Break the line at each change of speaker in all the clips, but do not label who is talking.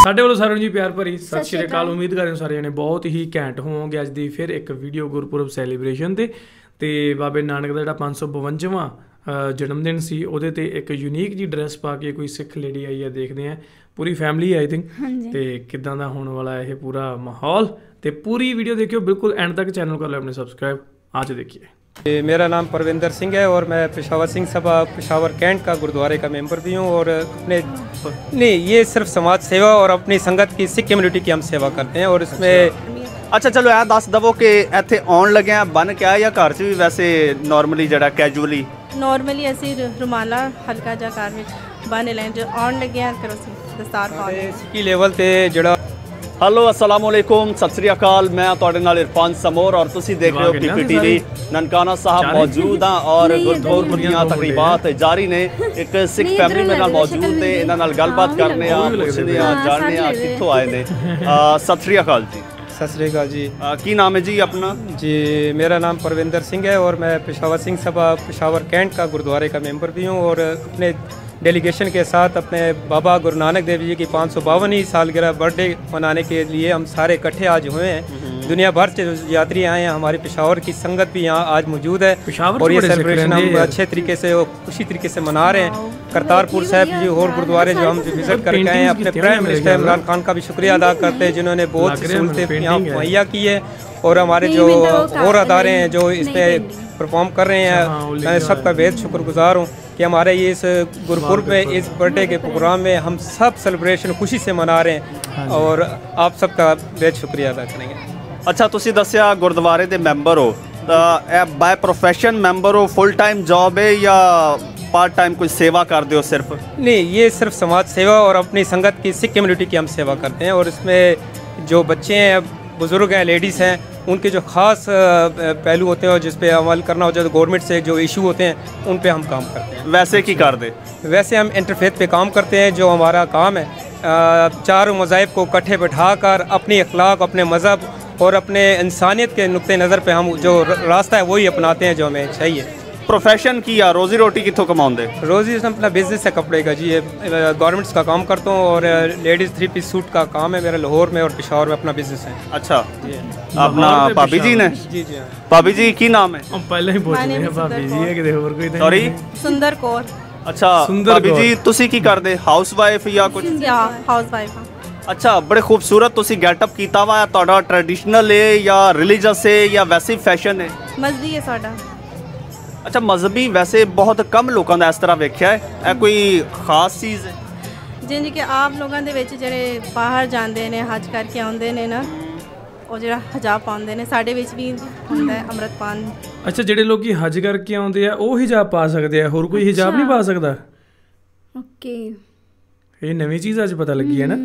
ਸਾਡੇ ਵੱਲੋਂ ਸਾਰਿਆਂ ਨੂੰ ਜੀ ਪਿਆਰ ਭਰੀ ਸਤਿ ਸ਼੍ਰੀ ਅਕਾਲ। ਉਮੀਦ ਕਰਦੇ ਹਾਂ ਸਾਰੇ ਜਣੇ ਬਹੁਤ ਹੀ ਘੈਂਟ ਹੋਵੋਗੇ। ਅੱਜ ਦੀ ਫਿਰ ਇੱਕ ਵੀਡੀਓ ਗੁਰਪੁਰਬ ਸੈਲੀਬ੍ਰੇਸ਼ਨ ਤੇ ਬਾਬੇ ਨਾਨਕ ਦਾ ਜਿਹੜਾ 552ਵਾਂ ਜਨਮ ਦਿਨ ਸੀ ਉਹਦੇ ਤੇ ਇੱਕ ਯੂਨੀਕ ਜੀ ਡਰੈਸ ਪਾ ਕੇ ਕੋਈ ਸਿੱਖ ਲੇਡੀ ਆਈ ਹੈ। ਦੇਖਦੇ ਹਾਂ ਪੂਰੀ ਫੈਮਿਲੀ ਆਈ ਥਿੰਕ ਤੇ ਕਿੱਦਾਂ ਦਾ ਹੋਣ ਵਾਲਾ ਇਹ ਪੂਰਾ ਮਾਹੌਲ। ਤੇ पूरी वीडियो देखियो बिल्कुल एंड तक। चैनल को लो अपने सब्सक्राइब। आज देखिए।
मेरा नाम परविंदर सिंह है और मैं पेशावर सिंह सभा पेशावर कैंट का गुरुद्वारे का मेंबर भी हूँ। और अपने नहीं, ये सिर्फ समाज सेवा और अपनी संगत की सिख कम्यूनिटी की हम सेवा करते हैं। और इसमें
अच्छा चलो ਇਹ ਦੱਸ ਦਵੋ ਕਿ ਇੱਥੇ ਆਉਣ ਲੱਗਿਆ ਬਨ ਕੇ ਆਇਆ ਜਾਂ ਘਰ 'ਚ ਵੀ ਵੈਸੇ ਨਾਰਮਲੀ ਜਿਹੜਾ ਕੈਜੂਅਲੀ
ਨਾਰਮਲੀ ਅਸੀਂ ਰੁਮਾਲਾ ਹਲਕਾ ਜਿਹਾ ਘਰ ਵਿੱਚ ਬੰਨ ਲੈਣ ਜੋ ਆਉਣ ਲੱਗਿਆ ਕਰੋ ਸੀ ਦਸਤਾਰ ਪਾ ਕੇ
ਸਿੱਖੀ ਲੈਵਲ ਤੇ ਜਿਹੜਾ
हेलो अस्सलाम वालेकुम सत श्री अकाल। मैं तुहाडे नाल इरफान समोर और तुसी देख रहे हो PPTV। ननकाना साहब मौजूद हाँ और गुरपुरब ਦੀਆਂ तकरीबात जारी ने। एक सिख फैमिली मेरे नाल मौजूद ने, इन्हां नाल गलबात करने आ, पुछदे आ, जानने आ कित्थों आए ने। सत श्री अकाल जी।
सत श्री अकाल जी।
की नाम है जी अपना?
जी मेरा नाम परविंदर सिंह है और मैं पेशावर सिंह सभा पेशावर कैंट का गुरुद्वारे का मेंबर भी हूँ। और अपने डेलीगेशन के साथ अपने बाबा गुरु नानक देव जी की 552वीं सालगिरह बर्थडे मनाने के लिए हम सारे इकट्ठे आज हुए हैं। दुनिया भर से यात्री आए हैं, हमारी पेशावर की संगत भी यहाँ आज मौजूद है और ये सेलिब्रेशन हम अच्छे तरीके से और खुशी तरीके से मना रहे हैं। करतारपुर साहिब जी और गुरुद्वारे जो हम विजिट करके आए हैं, अपने प्राइम मिनिस्टर इमरान खान का भी शुक्रिया अदा करते हैं जिन्होंने बहुत सहूलतें यहाँ मुहैया की है। और हमारे जो और अदारे हैं जो इसमें परफॉर्म कर रहे हैं, मैं सबका बेहद शुक्रगुजार हूँ कि हमारे ये इस गुरपुरब में इस बर्थडे के प्रोग्राम में हम सब सेलिब्रेशन खुशी से मना रहे हैं और आप सबका बेहद शुक्रिया अदा करेंगे।
अच्छा तुसी दस्या गुरुद्वारे दे मैंबर हो, बाय प्रोफेशन मैंबर हो, फुल टाइम जॉब है या पार्ट टाइम कोई सेवा करते हो सिर्फ?
नहीं, ये सिर्फ समाज सेवा और अपनी संगत की सिख कम्यूनिटी की हम सेवा करते हैं। और इसमें जो बच्चे हैं, बुज़ुर्ग हैं, लेडीज़ हैं, उनके जो ख़ास पहलू होते हैं और जिस पे अमल करना होता है, गवर्नमेंट से जो इशू होते हैं उन पे हम काम करते हैं।
वैसे की कर दे?
वैसे हम इंटरफेथ पे काम करते हैं। जो हमारा काम है चारों मज़ाहिब को इकट्ठे बिठाकर अपनी अखलाक, अपने मज़हब और अपने इंसानियत के नुक्ते नज़र पे हम जो रास्ता है वही अपनाते हैं जो हमें चाहिए।
प्रोफेशन की या रोज़ी रोटी कितों कमाते?
रोज़ी अपना बिजनेस है कपड़े का जी। गवर्नमेंट्स का काम करता हूँ और लेडीज़ 3 पीस सूट का काम है मेरा लाहौर में और पेशावर में अपना बिजनेस है।
अच्छा अपना भाभी जी ने?
जी जी
भाभी जी की नाम है?
पहले ही बोल रहे हैं भाभी जी है कि और कोई
सॉरी
सुंदर कौर।
अच्छा भाभी जी तुसी की करदे? हाउस वाइफ या कुछ?
Housewife.
अच्छा बड़े खूबसूरत तुसी गेटअप कीता वा। तुहाडा ट्रेडिशनल है या रिलीजियस है या वैसे फैशन है?
मजहबी है साडा।
अच्छा मजहबी वैसे बहुत कम लोगों का इस तरह वेख्या है, यह कोई खास चीज़ है?
जिंज कि आप लोगों के विच जेड़े बाहर जाते हैं हज करके आते हैं ना, ਉਹ ਜਿਹੜਾ ਹਜਾਬ ਪਾਉਂਦੇ ਨੇ ਸਾਡੇ ਵਿੱਚ ਵੀ ਹੁੰਦਾ ਹੈ ਅੰਮ੍ਰਿਤਪਾਨ।
ਅੱਛਾ ਜਿਹੜੇ ਲੋਕੀ ਹਜ ਕਰਕੇ ਆਉਂਦੇ ਆ ਉਹ ਹਿਜਾਬ ਪਾ ਸਕਦੇ ਆ, ਹੋਰ ਕੋਈ ਹਿਜਾਬ ਨਹੀਂ ਪਾ ਸਕਦਾ?
ਓਕੇ,
ਇਹ ਨਵੀਂ ਚੀਜ਼ ਅੱਜ ਪਤਾ ਲੱਗੀ ਹੈ ਨਾ।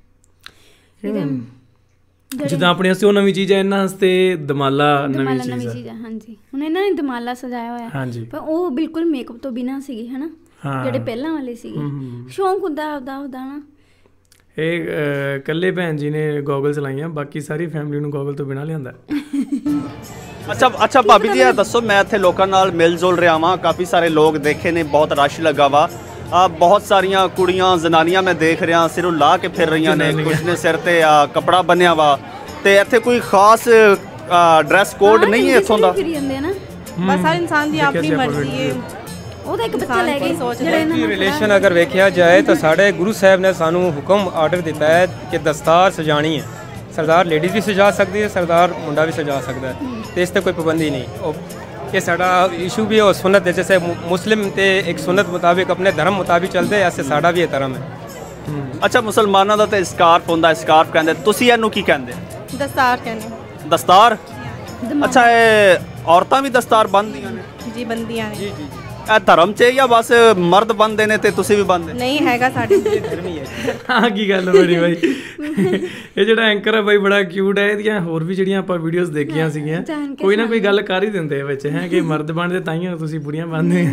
ਜਿੱਦਾਂ ਆਪਣੇ ਵਾਸਤੇ ਉਹ ਨਵੀਂ ਚੀਜ਼ ਹੈ, ਇਹਨਾਂ ਵਾਸਤੇ ਦਮਾਲਾ ਨਵੀਂ ਚੀਜ਼ ਹੈ।
ਹਾਂਜੀ, ਹੁਣ ਇਹਨਾਂ ਨੇ ਦਮਾਲਾ ਸਜਾਇਆ ਹੋਇਆ
ਹਾਂਜੀ,
ਪਰ ਉਹ ਬਿਲਕੁਲ ਮੇਕਅਪ ਤੋਂ ਬਿਨਾਂ ਸੀਗੀ ਹੈ ਨਾ, ਜਿਹੜੇ ਪਹਿਲਾਂ ਵਾਲੇ ਸੀਗੇ। ਸ਼ੌਂਕ ਹੁੰਦਾ ਉਹਦਾ ਨਾ।
ਇਹ ਇਕੱਲੇ ਭੈਣ ਜੀ ਨੇ ਗੋਗਲ ਚਲਾਈਆਂ, ਬਾਕੀ ਸਾਰੀ ਫੈਮਿਲੀ ਨੂੰ ਗੋਗਲ ਤੋਂ ਬਿਨਾਂ ਲਿਆਂਦਾ।
अच्छा भाभी जी दसो, मैं इत्थे लोकां नाल मिल जुल रहा वां, काफ़ी सारे लोग देखे ने, बहुत रश लगा वा। बहुत सारिया कुड़ियां जनानियां मैं देख रहा सिरों ला के फिर रही ने, कुछ ने सिर ते कपड़ा बनिया वा। ते इत्थे कोई खास ड्रैस कोड नहीं है इत्थों दा?
बस हर इंसान दी अपनी मर्जी है।
रिलेशन अगर वेख्या जाए तो साढ़े गुरु साहब ने सानू हुक्म आर्डर दिता है कि दस्तार सजानी है। सरदार लेडीज़ भी सजा सकती है, सरदार मुंडा भी सजा सकता है, तो इस पर कोई पाबंदी नहीं। और ये साड़ा इशू भी है और सुन्नत है, जैसे मुस्लिम ते एक सुन्नत मुताबिक अपने धर्म मुताबिक चलते हैं, ऐसे साड़ा भी है धर्म है।
अच्छा मुसलमानों का तो स्कार्फ होंदा, स्कार्फ कहते, तुसी इहनूं की कहंदे?
दस्तार कहने।
दस्तार? अच्छा ये औरतां भी दस्तार बंदियां ने?
जी बंदियां ने।
जी जी धर्म च या बस मर्द बनते ने ते तुसी भी बनते?
नहीं हैगा साडे
धर्म ही है।
हाँ की गल बड़ी भाई। ਇਹ ਜਿਹੜਾ ਐਂਕਰ ਹੈ ਬਾਈ ਬੜਾ ਕਿਊਟ ਹੈ। ਇਹਦੀਆਂ ਹੋਰ ਵੀ ਜਿਹੜੀਆਂ ਆਪਾਂ ਵੀਡੀਓਜ਼ ਦੇਖੀਆਂ ਸੀਗੀਆਂ, ਕੋਈ ਨਾ ਕੋਈ ਗੱਲ ਕਰ ਹੀ ਦਿੰਦੇ ਵਿੱਚ ਹੈ ਕਿ ਮਰਦ ਬਣਦੇ ਤਾਂ ਹੀ ਤੁਸੀਂ ਬੁੜੀਆਂ ਬਣਦੇ।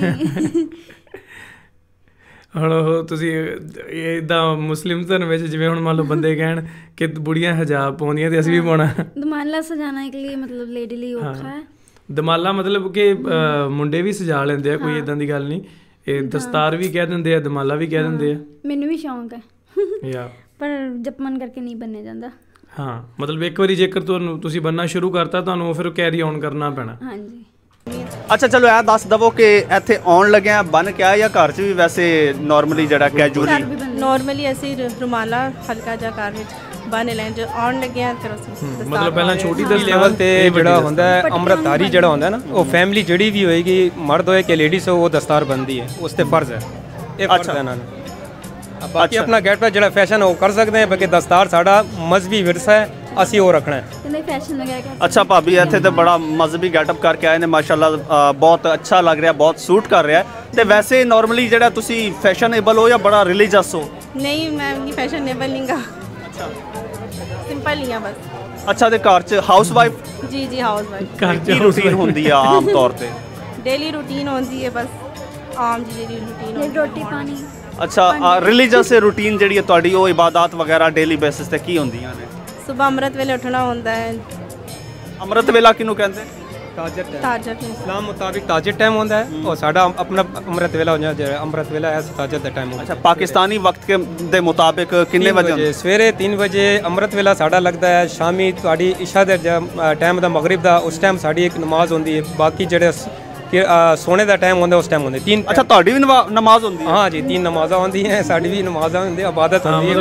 ਹੁਣ ਉਹ ਤੁਸੀਂ ਇੱਦਾਂ ਮੁਸਲਿਮ ਧਰਮ ਵਿੱਚ ਜਿਵੇਂ ਹੁਣ ਮੰਨ ਲਓ ਬੰਦੇ ਕਹਿਣ ਕਿ ਬੁੜੀਆਂ ਹਿਜਾਬ ਪਾਉਂਦੀਆਂ ਤੇ ਅਸੀਂ ਵੀ ਪਾਉਣਾ।
ਦਮਾਲਾ ਸਜਾਣਾ ਇੱਕ ਲਈ ਮਤਲਬ ਲੇਡੀ ਲਈ ਔਖਾ ਹੈ।
ਦਮਾਲਾ ਮਤਲਬ ਕਿ ਮੁੰਡੇ ਵੀ ਸਜਾ ਲੈਂਦੇ ਆ, ਕੋਈ ਇੱਦਾਂ ਦੀ ਗੱਲ ਨਹੀਂ। ਇਹ ਦਸਤਾਰ ਵੀ ਕਹਿ ਦਿੰਦੇ ਆ, ਦਮਾਲਾ ਵੀ ਕਹਿ ਦਿੰਦੇ ਆ।
ਮੈਨੂੰ ਵੀ ਸ਼ੌਂਕ ਹੈ।
ਯਾ
ਪਰ ਜਪਮਨ ਕਰਕੇ ਨਹੀਂ ਬੰਨਿਆ ਜਾਂਦਾ।
ਹਾਂ, ਮਤਲਬ ਇੱਕ ਵਾਰੀ ਜੇਕਰ ਤੁਹਾਨੂੰ ਤੁਸੀਂ ਬੰਨਣਾ ਸ਼ੁਰੂ ਕਰਤਾ ਤੁਹਾਨੂੰ ਫਿਰ ਕੈਰੀ ਆਨ ਕਰਨਾ ਪੈਣਾ।
ਹਾਂਜੀ।
ਅੱਛਾ ਚਲੋ ਇਹ ਦੱਸ ਦਵੋ ਕਿ ਇੱਥੇ ਆਉਣ ਲੱਗਿਆ ਬਨ ਕੇ ਆਇਆ ਜਾਂ ਘਰ 'ਚ ਵੀ ਵੈਸੇ ਨਾਰਮਲੀ ਜਿਹੜਾ ਕੈਜੂਅਲੀ?
ਨਾਰਮਲੀ ਅਸੀਂ ਰੁਮਾਲਾ ਹਲਕਾ ਜਿਹਾ ਘਰ ਵਿੱਚ ਬੰਨ ਲੈਣ ਜੋ ਆਉਣ ਲੱਗਿਆ ਫਿਰ ਅਸੀਂ
ਮਤਲਬ ਪਹਿਲਾਂ ਛੋਟੀ ਦਸਤਾਰ
ਲੈਵਲ ਤੇ ਜਿਹੜਾ ਹੁੰਦਾ ਹੈ ਅੰਮ੍ਰਿਤਧਾਰੀ ਜਿਹੜਾ ਹੁੰਦਾ ਨਾ ਉਹ ਫੈਮਿਲੀ ਜਿਹੜੀ ਵੀ ਹੋਏਗੀ ਮਰਦ ਹੋਏ ਕਿ ਲੇਡੀਜ਼ ਹੋ ਉਹ ਦਸਤਾਰ ਬੰਨਦੀ ਹੈ, ਉਸ ਤੇ ਫਰਜ਼ ਹੈ, ਇਹ ਫਰਜ਼ ਹੈ ਨਾਲ। ਬਾਕੀ ਆਪਣਾ ਗੈਟ ਪਾ ਜਿਹੜਾ ਫੈਸ਼ਨ ਉਹ ਕਰ ਸਕਦੇ ਹਾਂ, ਬਾਕੀ ਦਸਤਾਰ ਸਾਡਾ ਮਜ਼ਹਬੀ ਵਿਰਸਾ ਹੈ, ਅਸੀਂ ਉਹ ਰੱਖਣਾ ਹੈ।
ਕਹਿੰਦੇ ਫੈਸ਼ਨ ਵਗੈਰਾ।
ਅੱਛਾ ਭਾਬੀ ਇੱਥੇ ਤੇ ਬੜਾ ਮਜ਼ਹਬੀ ਗੈਟਅਪ ਕਰਕੇ ਆਏ ਨੇ ਮਾਸ਼ਾਅੱਲਾ, ਬਹੁਤ ਅੱਛਾ ਲੱਗ ਰਿਹਾ, ਬਹੁਤ ਸੂਟ ਕਰ ਰਿਹਾ। ਤੇ ਵੈਸੇ ਨਾਰਮਲੀ ਜਿਹੜਾ ਤੁਸੀਂ ਫੈਸ਼ਨੇਬਲ ਹੋ ਜਾਂ ਬੜਾ ਰਿਲੀਜੀਅਸ ਹੋ?
ਨਹੀਂ ਮੈਂ ਨਹੀਂ ਫੈਸ਼ਨੇਬਲ ਨਹੀਂਗਾ। ਅੱਛਾ ਸਿੰਪਲ ਹੀ ਆ ਬਸ।
ਅੱਛਾ ਤੇ ਘਰ 'ਚ ਹਾਊਸ ਵਾਈਫ?
ਜੀ ਜੀ ਹਾਊਸ ਵਾਈਫ।
ਘਰ
ਕੀ ਰੂਟੀਨ ਹੁੰਦੀ ਆ ਆਮ ਤੌਰ ਤੇ?
ਡੇਲੀ ਰੂਟੀਨ ਹੁੰਦੀ ਹੈ ਬਸ ਆਮ ਜੀ ਜਿਹੜੀ ਰੂਟੀਨ ਹੁੰਦੀ
ਰੋਟੀ ਪਾਣੀ।
ਅੱਛਾ ਰਿਲੀਜੀਅਸ ਰੂਟੀਨ ਜਿਹੜੀ ਹੈ ਤੁਹਾਡੀ ਉਹ ਇਬਾਦਤ ਵਗੈਰਾ ਡੇਲੀ ਬੇਸਿਸ ਤੇ ਕੀ ਹੁੰਦੀਆਂ ਨੇ?
ਸੁਬਹ ਅੰਮ੍ਰਿਤ ਵੇਲੇ ਉੱਠਣਾ ਹੁੰਦਾ ਹੈ।
ਅੰਮ੍ਰਿਤ ਵੇਲਾ ਕਿਹਨੂੰ ਕਹਿੰਦੇ?
ਤਾਜਤ ਨੂੰ
ਇਸਲਾਮ ਮੁਤਾबिक ਤਾਜਤ ਟਾਈਮ ਹੁੰਦਾ ਹੈ और ਸਾਡਾ ਆਪਣਾ ਅੰਮ੍ਰਿਤ ਵੇਲਾ ਹੁੰਦਾ ਹੈ। ਅੰਮ੍ਰਿਤ ਵੇਲਾ ਹੈ ਤਾਜਤ ਦਾ ਟਾਈਮ।
ਅੱਛਾ ਪਾਕਿਸਤਾਨੀ ਵਕਤ ਦੇ ਮੁਤਾबिक ਕਿੰਨੇ ਵਜੇ?
ਸਵੇਰੇ 3 ਵਜੇ ਅੰਮ੍ਰਿਤ ਵੇਲਾ ਸਾਡਾ ਲੱਗਦਾ ਹੈ। ਸ਼ਾਮੀ ਤੁਹਾਡੀ ਇਸ਼ਾ ਦੇ ਟਾਈਮ ਦਾ ਮਗਰਿਬ ਦਾ ਉਸ ਟਾਈਮ ਸਾਡੀ ਇੱਕ ਨਮਾਜ਼ ਹੁੰਦੀ ਹੈ। ਬਾਕੀ ਜਿਹੜੇ ਸੋਨੇ ਦਾ ਟਾਈਮ ਹੁੰਦਾ ਉਸ ਟਾਈਮ ਹੁੰਦੇ 3।
ਅੱਛਾ ਤੁਹਾਡੀ ਵੀ ਨਮਾਜ਼ ਹੁੰਦੀ ਹੈ?
ਹਾਂ ਜੀ 3 ਨਮਾਜ਼ਾਂ ਹੁੰਦੀਆਂ, ਸਾਡੀ ਵੀ ਨਮਾਜ਼ਾਂ ਹੁੰਦੀਆਂ, ਇਬਾਦਤ ਹੁੰਦੀ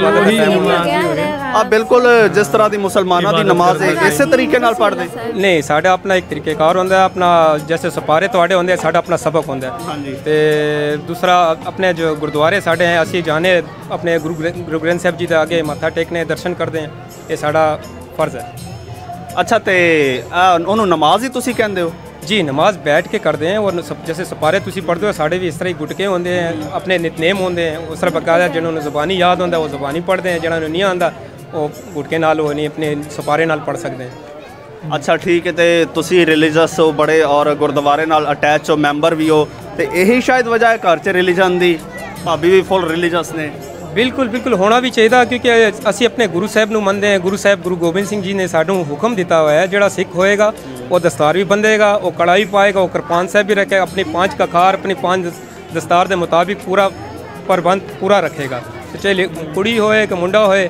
ਹੈ।
ਆ ਬਿਲਕੁਲ ਜਿਸ ਤਰ੍ਹਾਂ ਦੀ ਮੁਸਲਮਾਨਾਂ ਦੀ ਨਮਾਜ਼ ਹੈ ਇਸੇ ਤਰੀਕੇ ਨਾਲ ਪੜ੍ਹਦੇ?
ਨਹੀਂ ਸਾਡਾ ਆਪਣਾ ਇੱਕ ਤਰੀਕੇਕਾਰ ਹੁੰਦਾ, ਆਪਣਾ ਜੈਸੇ ਸਪਾਰੇ ਤੁਹਾਡੇ ਹੁੰਦੇ ਸਾਡਾ ਆਪਣਾ ਸਬਕ ਹੁੰਦਾ।
ਹਾਂਜੀ।
ਤੇ ਦੂਸਰਾ ਆਪਣੇ ਜੋ ਗੁਰਦੁਆਰੇ ਸਾਡੇ ਹੈ ਅਸੀਂ ਜਾਣੇ ਆਪਣੇ ਗੁਰੂ ਗ੍ਰੰਥ ਸਾਹਿਬ ਜੀ ਦੇ ਅੱਗੇ ਮੱਥਾ ਟੇਕਨੇ ਦਰਸ਼ਨ ਕਰਦੇ ਹਾਂ, ਇਹ ਸਾਡਾ ਫਰਜ਼ ਹੈ।
ਅੱਛਾ ਤੇ ਉਹਨੂੰ ਨਮਾਜ਼ ਹੀ ਤੁਸੀਂ ਕਹਿੰਦੇ ਹੋ?
जी नमाज बैठ के करते हैं और जैसे सपारे तुसी पढ़ते हो साढ़े भी इस तरह ही गुटके होंगे हैं, अपने नितनेम होंगे हैं, उस तरह बकायदा जिन्होंने ज़ुबानी याद होंगे वो ज़ुबानी पढ़ते हैं, जिन्होंने नहीं आता वो गुटके नाल वो नहीं अपने सपारे नाल पढ़ सकते हैं।
अच्छा ठीक है। तो तुसी रिलीजियस हो बड़े और गुरुद्वारे नाल अटैच हो, मैंबर भी हो, तो यही शायद वजह है घर च रिलीजन दी? भाभी भी फुल रिलीजियस ने?
बिल्कुल बिल्कुल होना भी चाहिए क्योंकि असी अपने गुरु साहब नूं मनते हैं। गुरु साहब गुरु गोबिंद सिंह जी ने सानू हुक्म दिता हुआ है जिहड़ा सिख होएगा वो दस्तार भी बंधेगा, वो कड़ा भी पाएगा, वो कृपान साहब भी रखेगा, अपनी 5 कखार अपनी 5 दस्तार के मुताबिक पूरा प्रबंध पूरा रखेगा। तो चाहे कुड़ी होए कि मुंडा होए,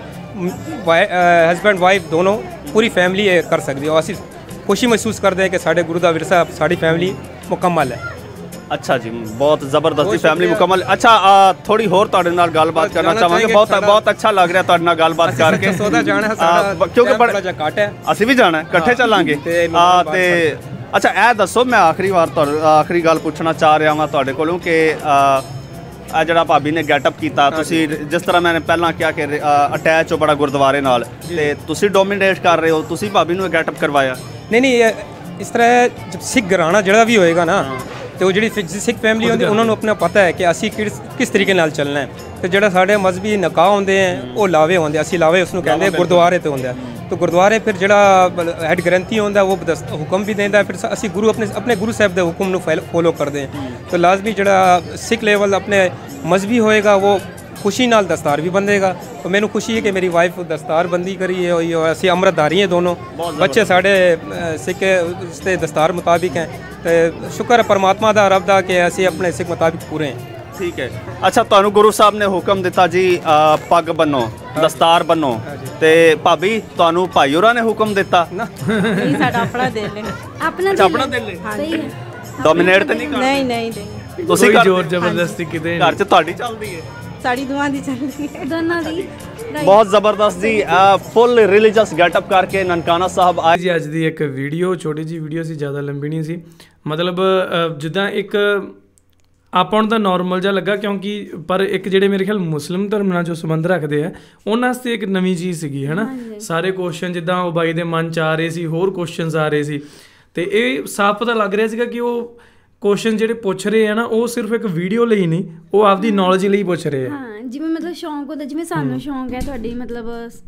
हस्बैंड वाइफ दोनों पूरी फैमिली कर सकती है। असी खुशी महसूस करते हैं कि साढ़े गुरु का विरसा साड़ी फैमिली मुकम्मल है।
अच्छा जी बहुत ज़बरदस्ती फैमिली मुकम्मल। अच्छा थोड़ी होर तुहाडे नाल गलबात करना चाहांगे, बहुत अच्छा लग रहा तुहाडे नाल गलबात करके क्योंकि बड़ा घट है असीं भी जाना इकट्ठे चलांगे। ते अच्छा ਇਹ ਦੱਸੋ मैं आखिरी गल पूछना चाह रहा हाँ तुहाडे कोलों कि ਜਿਹੜਾ ਭਾਬੀ ਨੇ ਗੈਟਅਪ ਕੀਤਾ ਤੁਸੀਂ ਜਿਸ ਤਰ੍ਹਾਂ मैंने ਪਹਿਲਾਂ ਕਿਹਾ ਕਿ ਅਟੈਚ ਹੋ ਬੜਾ ਗੁਰਦੁਆਰੇ ਨਾਲ ਤੇ ਤੁਸੀਂ ਡੋਮੀਨੇਟ ਕਰ ਰਹੇ ਹੋ, ਤੁਸੀਂ ਭਾਬੀ ਨੂੰ ਗੈਟਅਪ ਕਰਵਾਇਆ?
नहीं इस तरह जब सिख घराना जड़ा भी होएगा ना तो जी सिख फैमिली होंगी उन्होंने अपना पता है कि असी किस तरीके नाल चलना है। तो जो साढ़े मजहबी निकाह होंगे हैं वो लावे होंगे, असी लावे उसनों कहते हैं गुरुद्वारे तो होंगे। तो गुरुद्वारे फिर जो हैड ग्रंथी होंगे वो हुक्म भी देंदा, फिर असी गुरु अपने गुरु साहब के हुक्म नूं फॉलो करते हैं। तो लाजमी जो सिख लेवल अपने मजहबी होएगा वो खुशी नाल दस्तार भी बंधेगा। तो मैनू खुशी है कि मेरी वाइफ दस्तार बंदी करी है हुई और असी अमृतधारी हैं दोनों, बच्चे साढ़े सिख उसके दस्तार मुताबिक हैं। तो शुक्र है परमात्मा दा रब दा कि असी अपने सिख मुताबिक पूरे हैं।
ठीक है। अच्छा तुहानू गुरु साहब ने हुक्म दिता जी पग बनो दस्तार बनो, ते भाभी तुहानू भाई होरां ने हुक्म दिता?
नहीं साडा अपना दिल है।
अपना दिल है?
सही है।
डोमिनेट तो नहीं?
नहीं नहीं
ਤੁਸੀਂ
ਜ਼ੋਰ ਜ਼ਬਰਦਸਤੀ ਕਿਤੇ
ਘਰ 'ਚ ਤੁਹਾਡੀ ਚੱਲਦੀ ਹੈ?
ਸਾਡੀ ਦੋਵਾਂ ਦੀ ਚੱਲਦੀ ਹੈ।
ਦੋਨਾਂ ਦੀ
ਬਹੁਤ ਜ਼ਬਰਦਸਤ ਜੀ ਫੁੱਲ ਰਿਲੀਜੀਅਸ ਗੈਟਅਪ ਕਰਕੇ ਨਨਕਾਣਾ ਸਾਹਿਬ ਆਏ
ਜੀ। ਅੱਜ ਦੀ ਇੱਕ ਵੀਡੀਓ ਛੋਟੀ ਜੀ ਵੀਡੀਓ ਸੀ, ਜ਼ਿਆਦਾ ਲੰਬੀ ਨਹੀਂ ਸੀ। ਮਤਲਬ ਜਿੱਦਾਂ ਇੱਕ ਆਪਾਂ ਨੂੰ ਤਾਂ ਨਾਰਮਲ ਜਿਹਾ ਲੱਗਾ ਕਿਉਂਕਿ ਪਰ ਇੱਕ ਜਿਹੜੇ ਮੇਰੇ ਖਿਆਲ ਮੁਸਲਿਮ ਧਰਮ ਨਾਲ ਜੋ ਸੰਬੰਧ ਰੱਖਦੇ ਆ ਉਹਨਾਂ ਵਾਸਤੇ ਇੱਕ ਨਵੀਂ ਚੀਜ਼ ਸੀਗੀ ਹੈ ਨਾ। ਸਾਰੇ ਕੁਐਸਚਨ ਜਿੱਦਾਂ ਉਹ ਬਾਈ ਦੇ ਮਨ 'ਚ ਆ ਰਹੇ ਸੀ, ਹੋਰ ਕੁਐਸਚਨਸ ਆ ਰਹੇ ਸੀ ਤੇ ਇਹ ਸਾਫ਼ ਪਤਾ ਲੱਗ ਰਿਹਾ ਸੀਗਾ ਕਿ ਉਹ ਕੁਐਸਚਨ ਜਿਹੜੇ ਪੁੱਛ ਰਹੇ ਆ ਨਾ ਉਹ ਸਿਰਫ ਇੱਕ ਵੀਡੀਓ ਲਈ ਨਹੀਂ, ਉਹ ਆਪਦੀ ਨੌਲੇਜ ਲਈ ਪੁੱਛ ਰਹੇ ਆ।
ਹਾਂ ਜਿਵੇਂ ਮਤਲਬ ਸ਼ੌਂਕ ਹੁੰਦਾ, ਜਿਵੇਂ ਸਾਨੂੰ ਸ਼ੌਂਕ ਹੈ ਤੁਹਾਡੀ ਮਤਲਬ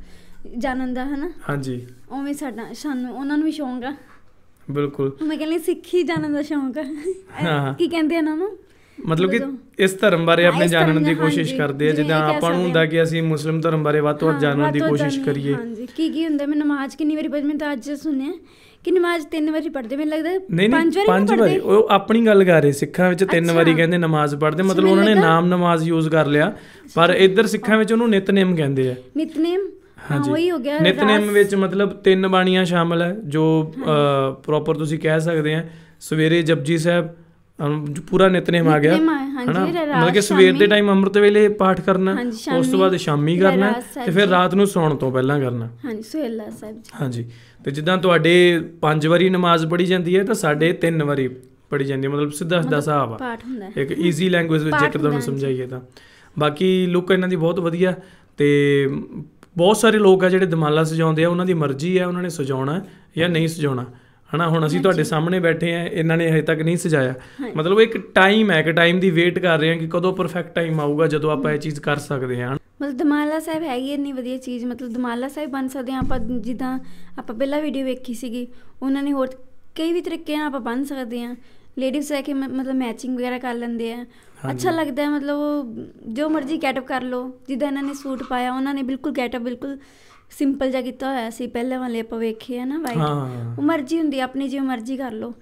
ਜਾਣਨ ਦਾ ਹੈ ਨਾ। ਹਾਂਜੀ ਉਵੇਂ ਸਾਨੂੰ ਉਹਨਾਂ ਨੂੰ ਵੀ ਸ਼ੌਂਕ ਆ। ਬਿਲਕੁਲ ਮੈਂ ਕਹਿੰਦੀ ਸਿੱਖੀ ਜਾਣਨ ਦਾ ਸ਼ੌਂਕ ਆ। ਕੀ ਕਹਿੰਦੇ ਇਹਨਾਂ ਨੂੰ
ਮਤਲਬ ਕਿ ਇਸ ਧਰਮ ਬਾਰੇ ਆਪਣੇ ਜਾਣਨ ਦੀ ਕੋਸ਼ਿਸ਼ ਕਰਦੇ ਆ, ਜਿੱਦਾਂ ਆਪਾਂ ਨੂੰ ਹੁੰਦਾ ਕਿ ਅਸੀਂ ਮੁਸਲਿਮ ਧਰਮ ਬਾਰੇ ਵੱਧ ਤੋਂ ਵੱਧ ਜਾਣਨ ਦੀ ਕੋਸ਼ਿਸ਼ ਕਰੀਏ।
ਹਾਂਜੀ ਕੀ ਹੁੰਦਾ, ਮੈਂ ਨਮਾਜ਼ ਕਿੰਨੀ ਵਾਰੀ ਪੜ੍ਹੀ, ਮੈਂ ਤਾਂ ਅੱਜ ਸੁਣਿਆ ਕਿ ਨਮਾਜ਼ 3 ਵਾਰੀ ਪੜ੍ਹਦੇ, ਮੈਨੂੰ ਲੱਗਦਾ
ਨਹੀਂ 5 ਵਾਰੀ। ਉਹ ਆਪਣੀ ਗੱਲ ਕਰ ਰਹੇ, ਸਿੱਖਾਂ ਵਿੱਚ 3 ਵਾਰੀ ਕਹਿੰਦੇ ਨਮਾਜ਼ ਪੜ੍ਹਦੇ, ਮਤਲਬ ਉਹਨਾਂ ਨੇ ਨਾਮ ਨਮਾਜ਼ ਯੂਜ਼ ਕਰ ਲਿਆ, ਪਰ ਇੱਧਰ ਸਿੱਖਾਂ ਵਿੱਚ ਉਹਨੂੰ ਨਿਤਨੇਮ ਕਹਿੰਦੇ ਆ।
ਨਿਤਨੇਮ, ਉਹੀ ਹੋ ਗਿਆ।
ਨਿਤਨੇਮ ਵਿੱਚ ਮਤਲਬ 3 ਬਾਣੀਆਂ ਸ਼ਾਮਲ ਹੈ, ਜੋ ਪ੍ਰੋਪਰ ਤੁਸੀਂ ਕਹਿ ਸਕਦੇ ਆ। ਸਵੇਰੇ ਜਪਜੀ ਸਾਹਿਬ ਪੂਰਾ ਨਿਤਨੇਮ ਆ ਗਿਆ, ਹਨਾ, ਮਤਲਬ ਕਿ ਸਵੇਰ ਦੇ ਟਾਈਮ ਅੰਮ੍ਰਿਤ ਵੇਲੇ ਪਾਠ ਕਰਨਾ, ਉਸ ਤੋਂ ਬਾਅਦ ਸ਼ਾਮੀ ਕਰਨਾ, ਤੇ ਫਿਰ ਰਾਤ ਨੂੰ ਸੌਣ ਤੋਂ ਪਹਿਲਾਂ ਕਰਨਾ। ਹਾਂਜੀ, ਤੇ ਜਿੱਦਾਂ ਤੁਹਾਡੇ 5 ਵਾਰੀ ਨਮਾਜ਼ ਪੜ੍ਹੀ ਜਾਂਦੀ ਹੈ, ਤਾਂ ਸਾਡੇ 3 ਵਾਰੀ ਪੜ੍ਹੀ ਜਾਂਦੀ ਹੈ, ਮਤਲਬ ਸਿੱਧਾ ਸਿੱਧਾ ਹਿਸਾਬ ਆ, ਇੱਕ ਈਜ਼ੀ ਲੈਂਗੁਏਜ ਵਿੱਚ ਜੇਕਰ ਤੁਹਾਨੂੰ ਸਮਝਾਈਏ ਤਾਂ। ਬਾਕੀ ਲੁੱਕ ਇਹਨਾਂ ਦੀ ਬਹੁਤ ਵਧੀਆ, ਤੇ ਬਹੁਤ ਸਾਰੇ ਲੋਕ ਆ ਜਿਹੜੇ ਦਮਾਲਾ ਸਜਾਉਂਦੇ ਆ, ਉਹਨਾਂ ਦੀ ਮਰਜ਼ੀ ਆ ਉਹਨਾਂ ਨੇ ਸਜਾਉਣਾ ਜਾਂ ਨਹੀਂ ਸਜਾਉਣਾ, ਹਨਾ। ਹੁਣ ਅਸੀਂ ਤੁਹਾਡੇ ਸਾਹਮਣੇ ਬੈਠੇ ਆ, ਇਹਨਾਂ ਨੇ ਹਜੇ ਤੱਕ ਨਹੀਂ ਸਜਾਇਆ, ਮਤਲਬ ਇੱਕ ਟਾਈਮ ਹੈ, ਇੱਕ ਟਾਈਮ ਦੀ ਵੇਟ ਕਰ ਰਹੇ ਹਾਂ ਕਿ ਕਦੋਂ ਪਰਫੈਕਟ ਟਾਈਮ ਆਊਗਾ ਜਦੋਂ ਆਪਾਂ ਇਹ ਚੀਜ਼ ਕਰ ਸਕਦੇ ਹਾਂ।
ਮਤਲਬ ਦਮਾਲਾ ਸਾਹਿਬ ਹੈਗੀ ਇੰਨੀ ਵਧੀਆ ਚੀਜ਼, ਮਤਲਬ ਦਮਾਲਾ ਸਾਹਿਬ ਬਣ ਸਕਦੇ ਹਾਂ ਆਪਾਂ, ਜਿੱਦਾਂ ਆਪਾਂ ਪਹਿਲਾਂ ਵੀਡੀਓ ਵੇਖੀ ਸੀਗੀ, ਉਹਨਾਂ ਨੇ ਹੋਰ ਕਈ ਵੀ ਤਰੀਕੇ ਨਾਲ ਆਪਾਂ ਬਣ ਸਕਦੇ ਹਾਂ। ਲੇਡੀਜ਼ ਰਹਿ ਕੇ ਮਤਲਬ ਮੈਚਿੰਗ ਵਗੈਰਾ ਕਰ ਲੈਂਦੇ ਆ, ਅੱਛਾ ਲੱਗਦਾ ਹੈ, ਮਤਲਬ ਜੋ ਮਰਜ਼ੀ ਗੈਟਅਪ ਕਰ ਲਓ। ਜਿੱਦਾਂ ਇਹਨਾਂ ਨੇ ਸੂਟ ਪਾਇਆ, ਉਹਨਾਂ ਨੇ ਬਿਲਕੁਲ ਗੈਟਅਪ ਬਿਲਕੁਲ ਸਿੰਪਲ ਜਿਹਾ ਕੀਤਾ ਹੋਇਆ ਸੀ, ਪਹਿਲੇ ਵਾਲੇ ਆਪਾਂ ਵੇਖੇ ਆ ਨਾ ਵਾਈਟ। ਉਹ ਮਰਜ਼ੀ ਹੁੰਦੀ ਹੈ ਆਪਣੀ, ਜਿਵੇਂ ਮਰਜ਼ੀ ਕਰ ਲਓ,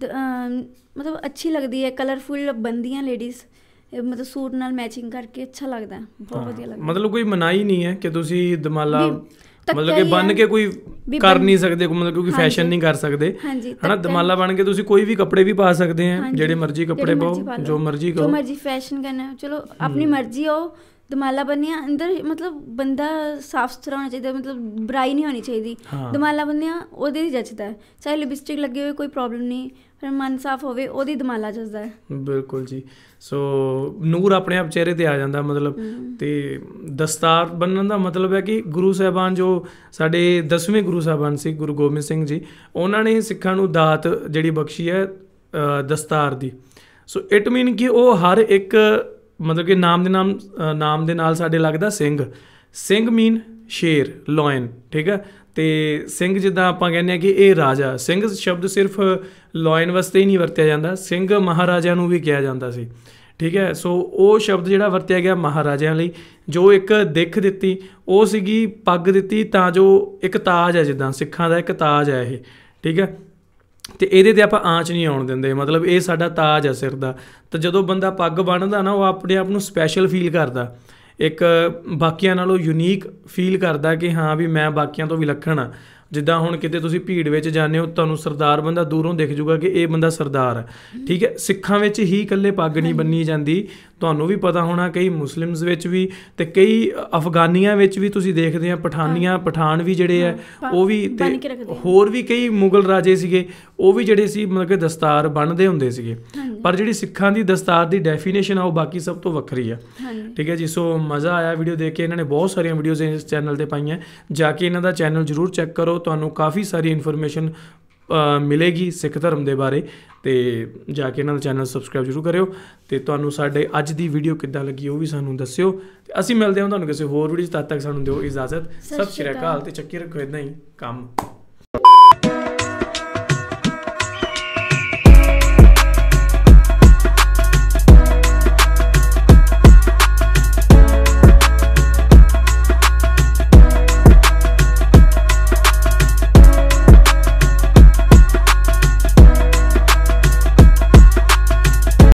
ਮਤਲਬ ਅੱਛੀ ਲੱਗਦੀ ਹੈ, ਕਲਰਫੁੱਲ ਬਣਦੀਆਂ ਲੇਡੀਜ਼, ਮਤਲਬ ਸੂਟ ਨਾਲ ਮੈਚਿੰਗ ਕਰਕੇ ਅੱਛਾ ਲੱਗਦਾ, ਬਹੁਤ ਵਧੀਆ ਲੱਗਦਾ।
ਮਤਲਬ ਕੋਈ ਮਨਾਹੀ ਨਹੀਂ ਹੈ ਕਿ ਤੁਸੀਂ ਦਮਾਲਾ ਮਤਲਬ ਕਿ ਬਣ ਕੇ ਕੋਈ ਕਰ ਨਹੀਂ ਸਕਦੇ, ਮਤਲਬ ਕਿਉਂਕਿ ਫੈਸ਼ਨ ਨਹੀਂ ਕਰ ਸਕਦੇ, ਹਨਾ। ਦਮਾਲਾ ਬਣ ਕੇ ਤੁਸੀਂ ਕੋਈ ਵੀ ਕੱਪੜੇ ਵੀ ਪਾ ਸਕਦੇ ਆ, ਜਿਹੜੇ ਮਰਜ਼ੀ ਕੱਪੜੇ ਪਾਓ, ਜੋ ਮਰਜ਼ੀ ਕਰੋ, ਜੋ ਮਰਜ਼ੀ
ਫੈਸ਼ਨ ਕਰਨਾ, ਚਲੋ ਆਪਣੀ ਮਰਜ਼ੀ ਹੋ। ਦਮਾਲਾ ਬੰਨਿਆ ਅੰਦਰ ਮਤਲਬ ਬੰਦਾ ਸਾਫ਼ ਸੁਥਰਾ ਹੋਣਾ ਚਾਹੀਦਾ, ਮਤਲਬ ਬੁਰਾਈ ਨਹੀਂ ਹੋਣੀ ਚਾਹੀਦੀ। ਦਮਾਲਾ ਬੰਨਿਆ ਉਹਦੇ ਹੀ ਜੱਚਦਾ, ਚਾਹੇ ਲਿਪਸਟਿਕ ਲੱਗੇ ਹੋਏ ਕੋਈ ਪ੍ਰੋਬਲਮ ਨਹੀਂ, ਪਰ ਮਨ ਸਾਫ਼ ਹੋਵੇ ਉਹਦੀ ਦਮਾਲਾ ਜੱਚਦਾ ਹੈ।
ਬਿਲਕੁਲ ਜੀ। ਸੋ ਨੂਰ ਆਪਣੇ ਆਪ ਚਿਹਰੇ 'ਤੇ ਆ ਜਾਂਦਾ ਮਤਲਬ। ਅਤੇ ਦਸਤਾਰ ਬੰਨਣ ਦਾ ਮਤਲਬ ਹੈ ਕਿ ਗੁਰੂ ਸਾਹਿਬਾਨ ਜੋ ਸਾਡੇ 10ਵੇਂ ਗੁਰੂ ਸਾਹਿਬਾਨ ਸੀ, ਗੁਰੂ ਗੋਬਿੰਦ ਸਿੰਘ ਜੀ, ਉਹਨਾਂ ਨੇ ਸਿੱਖਾਂ ਨੂੰ ਦਾਤ ਜਿਹੜੀ ਬਖਸ਼ੀ ਹੈ ਦਸਤਾਰ ਦੀ। ਸੋ ਇਟ ਮੀਨ ਕਿ ਉਹ ਹਰ ਇੱਕ ਮਤਲਬ ਕਿ ਨਾਮ ਦੇ ਨਾਲ ਸਾਡੇ ਲੱਗਦਾ ਸਿੰਘ ਮੀਨ ਸ਼ੇਰ, ਲੋਇਨ, ਠੀਕ ਹੈ। ਅਤੇ ਸਿੰਘ ਜਿੱਦਾਂ ਆਪਾਂ ਕਹਿੰਦੇ ਹਾਂ ਕਿ ਇਹ ਰਾਜਾ, ਸਿੰਘ ਸ਼ਬਦ ਸਿਰਫ ਲੋਇਨ ਵਾਸਤੇ ਹੀ ਨਹੀਂ ਵਰਤਿਆ ਜਾਂਦਾ, ਸਿੰਘ ਮਹਾਰਾਜਿਆਂ ਨੂੰ ਵੀ ਕਿਹਾ ਜਾਂਦਾ ਸੀ, ਠੀਕ ਹੈ। ਸੋ ਉਹ ਸ਼ਬਦ ਜਿਹੜਾ ਵਰਤਿਆ ਗਿਆ ਮਹਾਰਾਜਿਆਂ ਲਈ, ਜੋ ਇੱਕ ਦਿੱਖ ਦਿੱਤੀ ਉਹ ਸੀਗੀ ਪੱਗ ਦਿੱਤੀ, ਤਾਂ ਜੋ ਇੱਕ ਤਾਜ ਹੈ, ਜਿੱਦਾਂ ਸਿੱਖਾਂ ਦਾ ਇੱਕ ਤਾਜ ਹੈ ਇਹ, ਠੀਕ ਹੈ। ਅਤੇ ਇਹਦੇ 'ਤੇ ਆਪਾਂ ਆਂਚ ਨਹੀਂ ਆਉਣ ਦਿੰਦੇ, ਮਤਲਬ ਇਹ ਸਾਡਾ ਤਾਜ ਹੈ ਸਿਰ ਦਾ। ਤਾਂ ਜਦੋਂ ਬੰਦਾ ਪੱਗ ਬੰਨ੍ਹਦਾ ਨਾ, ਉਹ ਆਪਣੇ ਆਪ ਨੂੰ ਸਪੈਸ਼ਲ ਫੀਲ ਕਰਦਾ, ਇੱਕ ਬਾਕੀਆਂ ਨਾਲੋਂ ਯੂਨੀਕ ਫੀਲ ਕਰਦਾ ਕਿ ਹਾਂ ਵੀ ਮੈਂ ਬਾਕੀਆਂ ਤੋਂ ਵਿਲੱਖਣ ਹਾਂ। ਜਿੱਦਾਂ ਹੁਣ ਕਿਤੇ ਤੁਸੀਂ ਭੀੜ ਵਿੱਚ ਜਾਂਦੇ ਹੋ, ਤੁਹਾਨੂੰ ਸਰਦਾਰ ਬੰਦਾ ਦੂਰੋਂ ਦਿਖ ਜੂਗਾ ਕਿ ਇਹ ਬੰਦਾ ਸਰਦਾਰ ਹੈ, ਠੀਕ ਹੈ। ਸਿੱਖਾਂ ਵਿੱਚ ਹੀ ਇਕੱਲੇ ਪੱਗ ਨਹੀਂ ਬੰਨੀ ਜਾਂਦੀ, ਤੁਹਾਨੂੰ ਵੀ ਪਤਾ ਹੋਣਾ ਕਈ ਮੁਸਲਿਮਸ ਵਿੱਚ ਵੀ, ਅਤੇ ਕਈ ਅਫਗਾਨੀਆਂ ਵਿੱਚ ਵੀ ਤੁਸੀਂ ਦੇਖਦੇ ਆ, ਪਠਾਨ ਵੀ ਜਿਹੜੇ ਹੈ ਉਹ ਵੀ, ਅਤੇ ਹੋਰ ਵੀ ਕਈ ਮੁਗਲ ਰਾਜੇ ਸੀਗੇ, ਉਹ ਵੀ ਜਿਹੜੇ ਸੀ ਮਤਲਬ ਕਿ ਦਸਤਾਰ ਬੰਨ੍ਹਦੇ ਹੁੰਦੇ ਸੀਗੇ। ਪਰ ਜਿਹੜੀ ਸਿੱਖਾਂ ਦੀ ਦਸਤਾਰ ਦੀ ਡੈਫੀਨੇਸ਼ਨ ਆ ਉਹ ਬਾਕੀ ਸਭ ਤੋਂ ਵੱਖਰੀ ਆ, ਠੀਕ ਹੈ ਜੀ। ਸੋ ਮਜ਼ਾ ਆਇਆ ਵੀਡੀਓ ਦੇਖ ਕੇ। ਇਹਨਾਂ ਨੇ ਬਹੁਤ ਸਾਰੀਆਂ ਵੀਡੀਓਜ਼ ਇਸ ਚੈਨਲ 'ਤੇ ਪਾਈਆਂ, ਜਾ ਕੇ ਇਹਨਾਂ ਦਾ ਚੈਨਲ ਜ਼ਰੂਰ ਚੈੱਕ ਕਰੋ, ਤੁਹਾਨੂੰ ਕਾਫੀ ਸਾਰੀ ਇਨਫੋਰਮੇਸ਼ਨ ਮਿਲੇਗੀ ਸਿੱਖ ਧਰਮ ਦੇ ਬਾਰੇ। ਅਤੇ ਜਾ ਕੇ ਇਹਨਾਂ ਦਾ ਚੈਨਲ ਸਬਸਕ੍ਰਾਈਬ ਜ਼ਰੂਰ ਕਰਿਓ, ਅਤੇ ਤੁਹਾਨੂੰ ਸਾਡੇ ਅੱਜ ਦੀ ਵੀਡੀਓ ਕਿੱਦਾਂ ਲੱਗੀ ਉਹ ਵੀ ਸਾਨੂੰ ਦੱਸਿਓ। ਅਸੀਂ ਮਿਲਦੇ ਹਾਂ ਤੁਹਾਨੂੰ ਕਿਸੇ ਹੋਰ ਵੀਡੀਓ 'ਚ, ਤਦ ਤੱਕ ਸਾਨੂੰ ਦਿਓ ਇਜਾਜ਼ਤ। ਸਤਿ ਸ਼੍ਰੀ ਅਕਾਲ, ਅਤੇ ਚੱਕੀ ਰੱਖੋ ਇੱਦਾਂ ਹੀ ਕੰਮ।